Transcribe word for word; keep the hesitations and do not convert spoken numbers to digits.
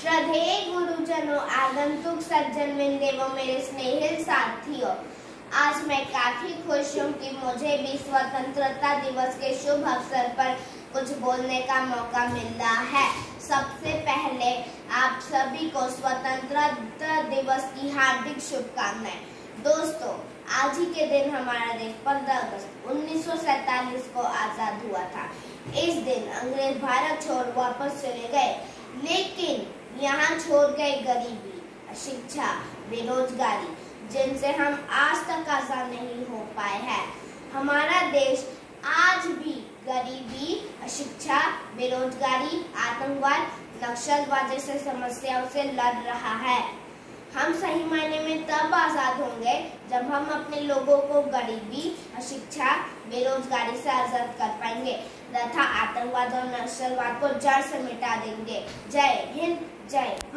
श्रद्धेय गुरुजनों, आगंतुक सज्जन वृंदे व मेरे स्नेहिल साथियों, आज मैं काफी खुश हूँ कि मुझे भी स्वतंत्रता दिवस के शुभ अवसर पर कुछ बोलने का मौका मिल रहा है। सबसे पहले आप सभी को स्वतंत्रता दिवस की हार्दिक शुभकामनाएं। दोस्तों, आज ही के दिन हमारा देश पंद्रह अगस्त उन्नीस सौ सैतालीस को आजाद हुआ था। इस दिन अंग्रेज भारत छोड़ वापस चले गए, लेकिन यहाँ छोड़ गए गरीबी, अशिक्षा, बेरोजगारी, जिनसे हम आज तक आजाद नहीं हो पाए हैं। हमारा देश आज भी गरीबी, अशिक्षा, बेरोजगारी, आतंकवाद, नक्सलवाद जैसे समस्याओं से लड़ रहा है। हम सही मायने में तब आजाद होंगे जब हम अपने लोगों को गरीबी, अशिक्षा, बेरोजगारी से आजाद कर पाएंगे तथा आतंकवाद और नक्सलवाद को जड़ से मिटा देंगे। जय हिंद, जय